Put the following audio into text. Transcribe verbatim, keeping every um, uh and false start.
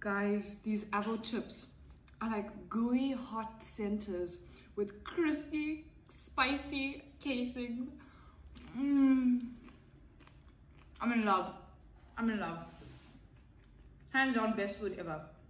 Guys, these avo chips are like gooey hot centers with crispy, spicy casing. Mmm. I'm in love. I'm in love. Hands down, best food ever.